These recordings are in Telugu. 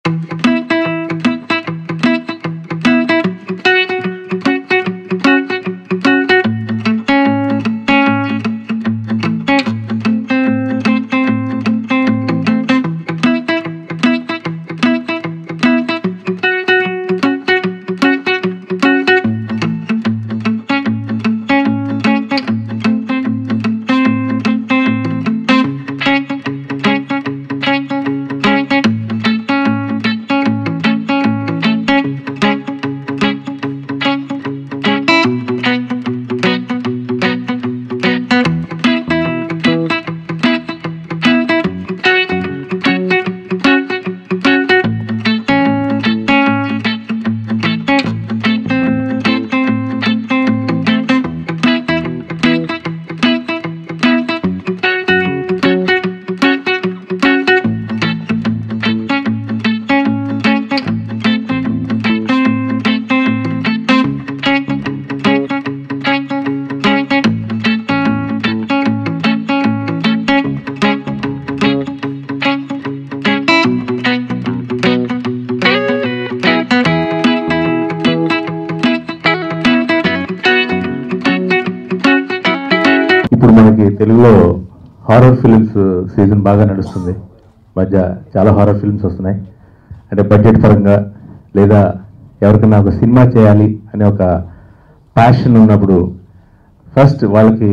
ఇప్పుడు మనకి తెలుగులో హారర్ ఫిల్మ్స్ సీజన్ బాగా నడుస్తుంది. మధ్య చాలా హారర్ ఫిల్మ్స్ వస్తున్నాయి. అంటే బడ్జెట్ పరంగా లేదా ఎవరికైనా ఒక సినిమా చేయాలి అనే ఒక ప్యాషన్ ఉన్నప్పుడు ఫస్ట్ వాళ్ళకి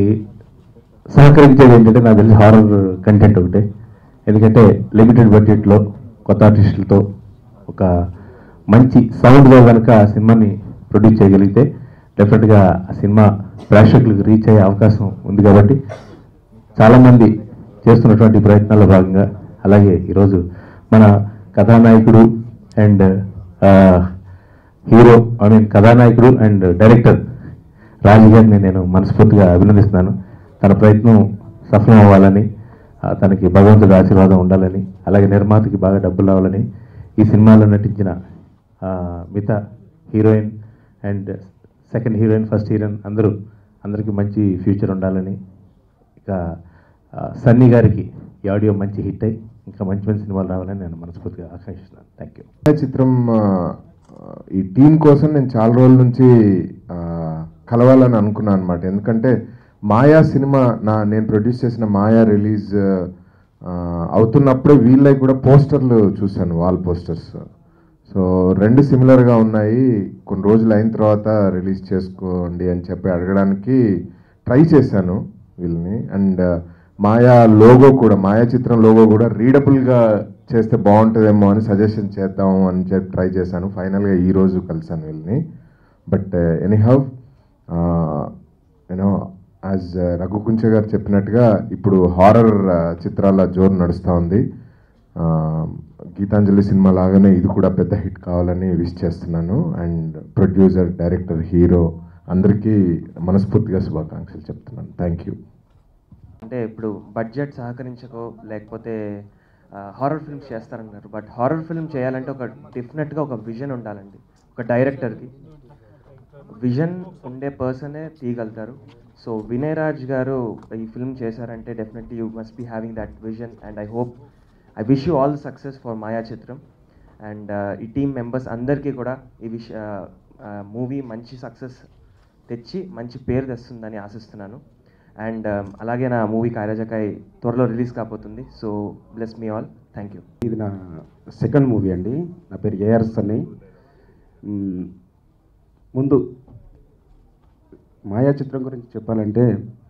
సహకరించేది ఏంటంటే నాకు తెలిసి హారర్ కంటెంట్ ఒకటే. ఎందుకంటే లిమిటెడ్ బడ్జెట్లో కొత్త ఆర్టిస్టులతో ఒక మంచి సౌండ్లో కనుక ఆ సినిమాని ప్రొడ్యూస్ చేయగలిగితే డెఫినెట్గా ఆ సినిమా ప్రేక్షకులకు రీచ్ అయ్యే అవకాశం ఉంది. కాబట్టి చాలామంది చేస్తున్నటువంటి ప్రయత్నాల్లో భాగంగా అలాగే ఈరోజు మన కథానాయకుడు అండ్ హీరో కథానాయకుడు అండ్ డైరెక్టర్ రాజు గారిని నేను మనస్ఫూర్తిగా అభినందిస్తున్నాను. తన ప్రయత్నం సఫలం అవ్వాలని, తనకి భగవంతుడి ఆశీర్వాదం ఉండాలని, అలాగే నిర్మాతకి బాగా డబ్బులు రావాలని, ఈ సినిమాలో నటించిన మిగతా heroine and second heroine, first heroine అందరికీ మంచి ఫ్యూచర్ ఉండాలని, ఇక సన్నీ గారికి ఈ ఆడియో మంచి హిట్ అయ్యి ఇంకా మంచి మంచి సినిమాలు రావాలని నేను మనస్ఫూర్తిగా ఆకాంక్షిస్తున్నాను. Thank you. చిత్రం ఈ టీం కోసం నేను చాలా రోజుల నుంచి కలవాలని అనుకున్నాను అనమాట. ఎందుకంటే మాయా సినిమా నేను ప్రొడ్యూస్ చేసిన మాయా రిలీజ్ అవుతున్నప్పుడే వీళ్ళకి కూడా పోస్టర్లు చూశాను, వాల్ పోస్టర్స్. సో రెండు సిమిలర్గా ఉన్నాయి. కొన్ని రోజులు అయిన తర్వాత రిలీజ్ చేసుకోండి అని చెప్పి అడగడానికి ట్రై చేశాను వీళ్ళని. అండ్ మాయా లోగో కూడా, మాయా చిత్రం లోగో కూడా రీడబుల్గా చేస్తే బాగుంటుందేమో అని సజెషన్ చేద్దాము అని చెప్పి ట్రై చేశాను. ఫైనల్గా ఈరోజు కలిసాను వీళ్ళని. But anyhow you know as Raghu Kunche గారు చెప్పినట్టుగా ఇప్పుడు హారర్ చిత్రాల జోరు నడుస్తూ ఉంది. గీతాంజలి సినిమా లాగానే ఇది కూడా పెద్ద హిట్ కావాలని విష్ చేస్తున్నాను. అండ్ ప్రొడ్యూసర్, డైరెక్టర్, హీరో అందరికీ మనస్ఫూర్తిగా శుభాకాంక్షలు చెప్తున్నాను. Thank you. అంటే ఇప్పుడు బడ్జెట్ సహకరించకో లేకపోతే హారర్ ఫిల్మ్స్ చేస్తారన్నారు. బట్ హారర్ ఫిల్మ్ చేయాలంటే ఒక డెఫినెట్గా ఒక విజన్ ఉండాలండి. ఒక డైరెక్టర్కి విజన్ ఉండే పర్సనే తీయగలుగుతారు. సో వినయ్ రాజ్ గారు ఈ ఫిల్మ్ చేశారంటే definitely you must be having that vision. And I wish you all the success for Maya Chitram. And ఈ టీమ్ మెంబర్స్ అందరికీ కూడా ఈ మూవీ మంచి సక్సెస్ తెచ్చి మంచి పేరు తెస్తుందని ఆశిస్తున్నాను. అండ్ అలాగే నా మూవీ కాయరాజకాయ్ త్వరలో రిలీజ్ కాబోతుంది. So bless me all. Thank you. ఇది నా సెకండ్ మూవీ అండి. నా పేరు ఏఆర్ సన్నీ. ముందు మాయా చిత్రం గురించి చెప్పాలంటే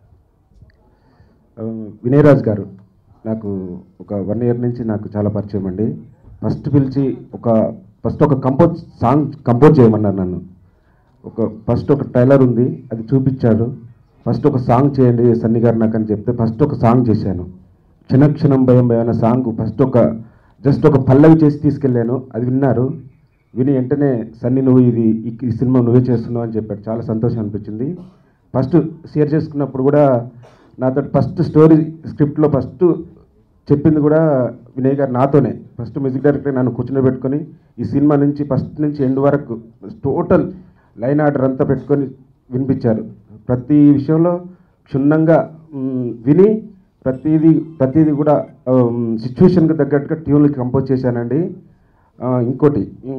వినయ్ రాజ్ గారు నాకు ఒక 1 year నుంచి నాకు చాలా పరిచయం అండి. ఫస్ట్ పిలిచి ఫస్ట్ ఒక సాంగ్ కంపోజ్ చేయమన్నారు నన్ను. ఫస్ట్ ఒక ట్రైలర్ ఉంది, అది చూపించాడు. ఫస్ట్ ఒక సాంగ్ చేయండి సన్నీ గారు నాకు అని చెప్తే ఫస్ట్ ఒక సాంగ్ చేశాను. క్షణక్షణం భయం భయం అనే సాంగ్ జస్ట్ ఒక పల్లవి చేసి తీసుకెళ్ళాను. అది విన్నారు. విని వెంటనే సన్నీ నువ్వు ఈ సినిమా నువ్వే చేస్తున్నావు అని చెప్పాడు. చాలా సంతోషం అనిపించింది. ఫస్ట్ షేర్ చేసుకున్నప్పుడు కూడా నాతో ఫస్ట్ స్టోరీ స్క్రిప్ట్లో ఫస్ట్ చెప్పింది కూడా వినయ్ గారు నాతోనే. ఫస్ట్ మ్యూజిక్ డైరెక్టర్ నన్ను కూర్చోబెట్టుకొని ఈ సినిమా నుంచి ఫస్ట్ నుంచి ఎండ్ వరకు టోటల్ లైన్ ఆర్డర్ అంతా పెట్టుకొని వినిపించారు. ప్రతి విషయంలో క్షుణ్ణంగా విని ప్రతిదీ కూడా సిచ్యువేషన్కి తగ్గట్టుగా ట్యూన్లు కంపోజ్ చేశానండి. ఇంకోటి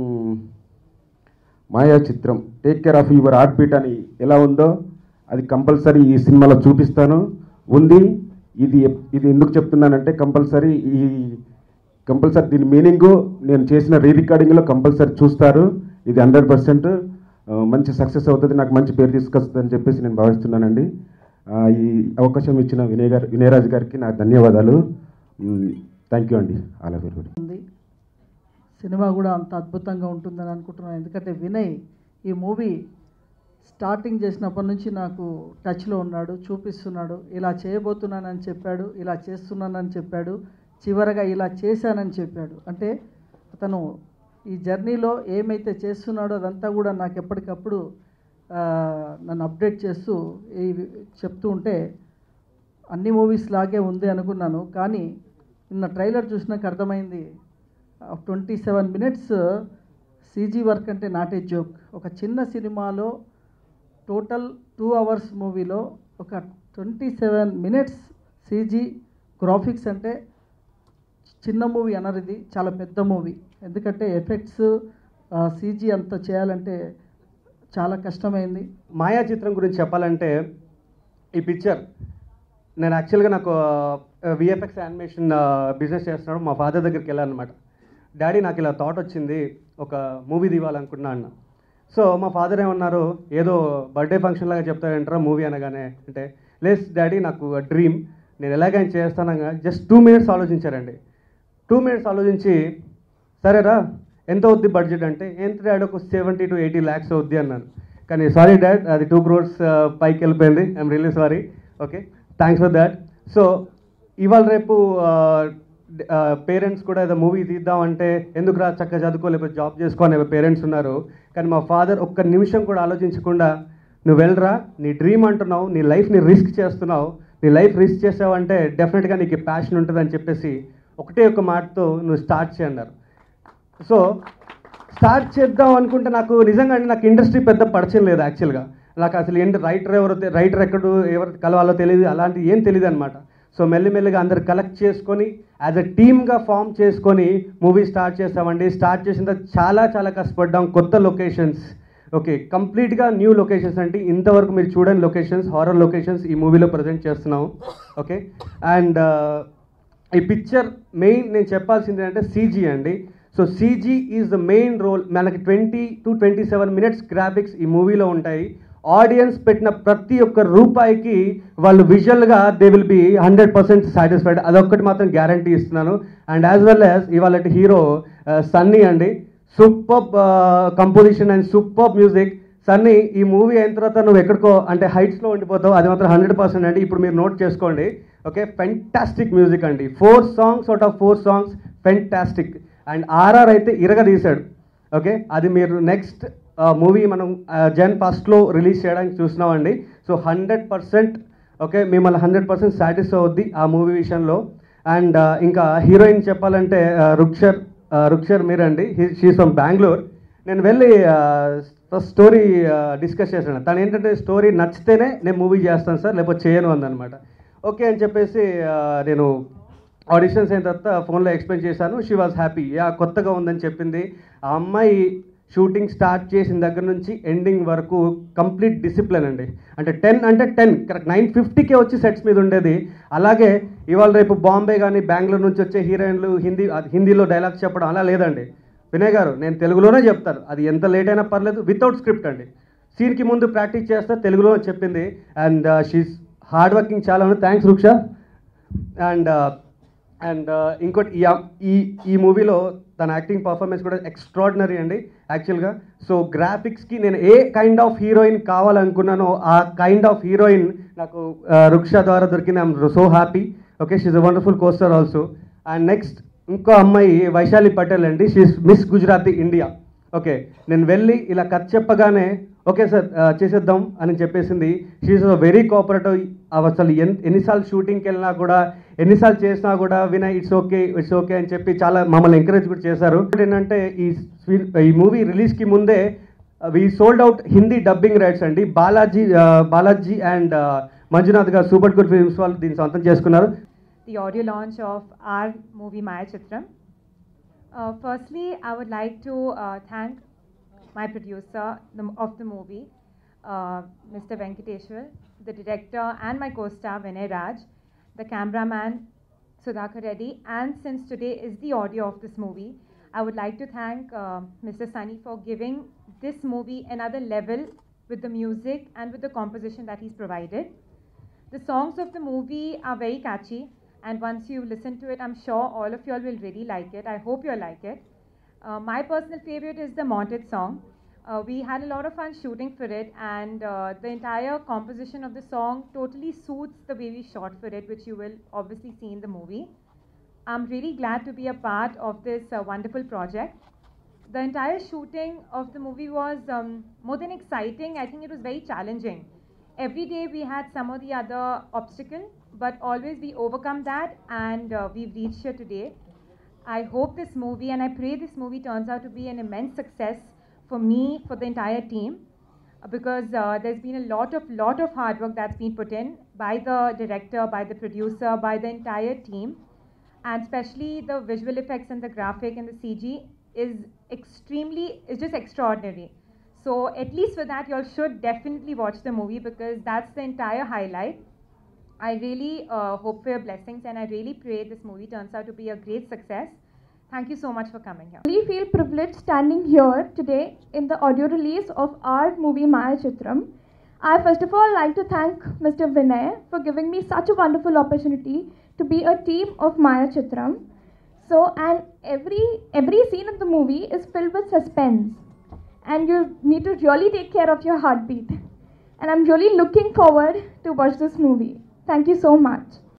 Maya Chitram take care of your heartbeat అని ఎలా ఉందో అది కంపల్సరీ ఈ సినిమాలో చూపిస్తాను ఉంది. ఇది ఎందుకు చెప్తున్నానంటే కంపల్సరీ దీని మీనింగు నేను చేసిన రికార్డింగ్లో కంపల్సరీ చూస్తారు. ఇది 100% మంచి సక్సెస్ అవుతుంది, నాకు మంచి పేరు తీసుకొస్తుందని చెప్పేసి నేను భావిస్తున్నానండి. ఈ అవకాశం ఇచ్చిన వినయరాజు గారికి నా ధన్యవాదాలు. థ్యాంక్ యూ అండి. All of you. సినిమా కూడా అంత అద్భుతంగా ఉంటుందని అనుకుంటున్నాను. ఎందుకంటే వినయ్ ఈ మూవీ స్టార్టింగ్ చేసినప్పటి నుంచి నాకు టచ్లో ఉన్నాడు, చూపిస్తున్నాడు. ఇలా చేయబోతున్నానని చెప్పాడు, ఇలా చేస్తున్నానని చెప్పాడు, చివరగా ఇలా చేశానని చెప్పాడు. అంటే అతను ఈ జర్నీలో ఏమైతే చేస్తున్నాడో అదంతా కూడా నాకు ఎప్పటికప్పుడు నన్ను అప్డేట్ చేస్తూ చెప్తూ ఉంటే అన్ని మూవీస్ లాగే ఉంది అనుకున్నాను. కానీ నిన్న ట్రైలర్ చూసినాక అర్థమైంది 27 minutes CG వర్క్ అంటే నాట్ ఏ జోక్. ఒక చిన్న సినిమాలో టోటల్ 2 hours మూవీలో ఒక 27 minutes CG గ్రాఫిక్స్ అంటే చిన్న మూవీ అనరు, ఇది చాలా పెద్ద మూవీ. ఎందుకంటే ఎఫెక్ట్స్ CG అంత చేయాలంటే చాలా కష్టమైంది. మాయా చిత్రం గురించి చెప్పాలంటే ఈ పిక్చర్ నేను యాక్చువల్గా నాకు VFX యానిమేషన్ బిజినెస్ చేస్తున్నాడు. మా ఫాదర్ దగ్గరికి వెళ్ళాను అనమాట. డాడీ నాకు ఇలా థాట్ వచ్చింది, ఒక మూవీ తీయాలనుకుంటున్నా అన్న. సో మా ఫాదర్ ఏమన్నారు, ఏదో బర్త్డే ఫంక్షన్ లాగా చెప్తారంటారా మూవీ అనగానే అంటే లేస్ డాడీ నాకు డ్రీమ్, నేను ఎలాగైనా చేస్తానగా జస్ట్ 2 minutes ఆలోచించారండి. 2 minutes ఆలోచించి సరేరా ఎంత అవుద్ది బడ్జెట్ అంటే ఎంత డాడీ ఒక 70 to 80 lakhs అవుద్ది అన్నాను. కానీ సారీ డాడ్ అది 2 crores పైకి వెళ్ళిపోయింది. I'm really sorry. Okay, thanks for that. So ఇవాళ రేపు పేరెంట్స్ కూడా ఏదో మూవీ తీద్దామంటే ఎందుకు రా చక్కగా చదువుకో లేకపోతే జాబ్ చేసుకోని పేరెంట్స్ ఉన్నారు. కానీ మా ఫాదర్ ఒక్క నిమిషం కూడా ఆలోచించకుండా నువ్వు వెళ్ళరా, నీ డ్రీమ్ అంటున్నావు, నీ లైఫ్ని రిస్క్ చేస్తున్నావు, నీ లైఫ్ రిస్క్ చేసావంటే డెఫినెట్గా నీకు ప్యాషన్ ఉంటుందని చెప్పేసి ఒకటే ఒక మాటతో నువ్వు స్టార్ట్ చేయన్నారు. సో స్టార్ట్ చేద్దాం అనుకుంటే నాకు నిజంగా నాకు ఇండస్ట్రీ పెద్ద పరిచయం లేదు. యాక్చువల్గా నాకు అసలు ఏంటి రైటర్ ఎవరు కలవాలో తెలియదు, అలాంటివి ఏం తెలియదు అనమాట. సో మెల్లిమెల్లిగా అందరు కలెక్ట్ చేసుకొని యాజ్ అ టీమ్గా ఫామ్ చేసుకొని మూవీ స్టార్ట్ చేస్తామండి. స్టార్ట్ చేసిన తర్వాత చాలా చాలా కష్టపడ్డాం. కొత్త లొకేషన్స్, ఓకే కంప్లీట్గా న్యూ లొకేషన్స్ అంటే ఇంతవరకు మీరు చూడని లొకేషన్స్, హారర్ లొకేషన్స్ ఈ మూవీలో ప్రజెంట్ చేస్తున్నాము. ఓకే, అండ్ ఈ పిక్చర్ మెయిన్ నేను చెప్పాల్సింది అంటే CG అండి. So CG is the main role. మనకి 20 to 27 minutes గ్రాఫిక్స్ ఈ మూవీలో ఉంటాయి. ఆడియన్స్ పెట్టిన ప్రతి ఒక్క రూపాయికి వాళ్ళు విజువల్గా దే విల్ బి 100% సాటిస్ఫైడ్. అదొక్కటి మాత్రం గ్యారంటీ ఇస్తున్నాను. అండ్ యాజ్ వెల్ యాజ్ ఇవాళ హీరో సన్నీ అండి, super composition and super music. Sunny ఈ మూవీ అయిన తర్వాత నువ్వు ఎక్కడికో అంటే హైట్స్లో ఉండిపోతావు, అది మాత్రం 100% అండి. ఇప్పుడు మీరు నోట్ చేసుకోండి. ఓకే, ఫెంటాస్టిక్ మ్యూజిక్ అండి. 4 songs out of 4 songs fantastic. And RR అయితే ఇరగదీశాడు. ఓకే, అది మీరు నెక్స్ట్ మూవీ మనం Jan 1st రిలీజ్ చేయడానికి చూస్తున్నామండి. సో 100% ఓకే మిమ్మల్ని 100% సాటిస్ఫై అవుద్ది ఆ మూవీ విషయంలో. అండ్ ఇంకా హీరోయిన్ చెప్పాలంటే రుక్షర్ మీరండి, షీఈస్ ఫ్రమ్ బెంగళూరు. నేను వెళ్ళి ఫస్ట్ స్టోరీ డిస్కస్ చేశాను. తను ఏంటంటే స్టోరీ నచ్చితేనే నేను మూవీ చేస్తాను సార్, లేకపోతే చేయను అందనమాట. ఓకే అని చెప్పేసి నేను ఆడిషన్స్ అయిన తర్వాత ఫోన్లో ఎక్స్ప్లెయిన్ చేశాను. షీ వాజ్ హ్యాపీ, కొత్తగా ఉందని చెప్పింది. ఆ అమ్మాయి షూటింగ్ స్టార్ట్ చేసిన దగ్గర నుంచి ఎండింగ్ వరకు కంప్లీట్ డిసిప్లిన్ అండి. అంటే 10 అంటే 10 కరెక్ట్ 9:50కే వచ్చి సెట్స్ మీద ఉండేది. అలాగే ఇవాళ రేపు బాంబే కానీ బెంగళూరు నుంచి వచ్చే హీరోయిన్లు హిందీలో డైలాగ్స్ చెప్పడం అలా లేదండి. వినయ్ గారు నేను తెలుగులోనే చెప్తాను, అది ఎంత లేట్ అయినా పర్లేదు, వితౌట్ స్క్రిప్ట్ అండి. సీన్కి ముందు ప్రాక్టీస్ చేస్తా తెలుగులో చెప్పింది. అండ్ షీఈస్ హార్డ్ వర్కింగ్ చాలా ఉంది. థ్యాంక్స్ రుక్ష. అండ్ ఇంకోటి ఈ మూవీలో తన యాక్టింగ్ పర్ఫార్మెన్స్ కూడా ఎక్స్ట్రాడినరీ అండి యాక్చువల్గా. సో గ్రాఫిక్స్కి నేను ఏ కైండ్ ఆఫ్ హీరోయిన్ కావాలనుకున్నానో ఆ కైండ్ ఆఫ్ హీరోయిన్ నాకు రుక్ష ద్వారా దొరికింది. I'm so happy. Okay, she's a wonderful costar also. And next ఇంకో అమ్మాయి వైశాలి పటేల్ అండి, she's Miss Gujarati India. Okay, నేను వెళ్ళి ఇలా కథ చెప్పగానే ఓకే సార్ చేసేద్దాం అని చెప్పేసింది. She's very cooperative. అసలు ఎన్నిసార్లు షూటింగ్కి వెళ్ళినా కూడా ఎన్నిసార్లు చేసినా కూడా వినయ్ ఇట్స్ ఓకే అని చెప్పి చాలా మమ్మల్ని ఎంకరేజ్ కూడా చేశారు. ఏంటంటే ఈ మూవీ రిలీజ్కి ముందే we sold out Hindi dubbing rights అండి. బాలాజీ అండ్ మంజునాథ్ గారు సూపర్ గుడ్ ఫిల్మ్స్ వాళ్ళు దీన్ని సొంతం చేసుకున్నారు. The audio launch of our movie Maya Chitram. Firstly, I would like to thank my producer of the movie, Mr. Venkateshwar, the director and my co-star Vinay Raj, the cameraman Sudhakar Reddy, and since today is the audio of this movie, I would like to thank Mr. Sunny for giving this movie another level with the music and with the composition that he's provided. The songs of the movie are very catchy, and once you listen to it, I'm sure all of y'all will really like it. I hope you'll like it. My personal favorite is the Mounted song. We had a lot of fun shooting for it, and the entire composition of the song totally suits the way we shot for it, which you will obviously see in the movie. I'm really glad to be a part of this wonderful project. The entire shooting of the movie was more than exciting. I think it was very challenging. Every day we had some or the other obstacle, but always we overcome that, and we've reached here today. I hope this movie, and I pray this movie turns out to be an immense success for me, for the entire team, because there's been a lot of hard work that's been put in by the director, by the producer, by the entire team, and especially the visual effects and the graphic and the CG is just extraordinary. So at least for that, y'all should definitely watch the movie, because that's the entire highlight. I really hope for your blessings, and I really pray this movie turns out to be a great success. Thank you so much for coming here. I really feel privileged standing here today in the audio release of our movie Maya Chitram. I first of all like to thank Mr. Vinay for giving me such a wonderful opportunity to be a team of Maya Chitram. So, and every scene in the movie is filled with suspense, and you need to really take care of your heartbeat. And I'm really looking forward to watch this movie. Thank you so much.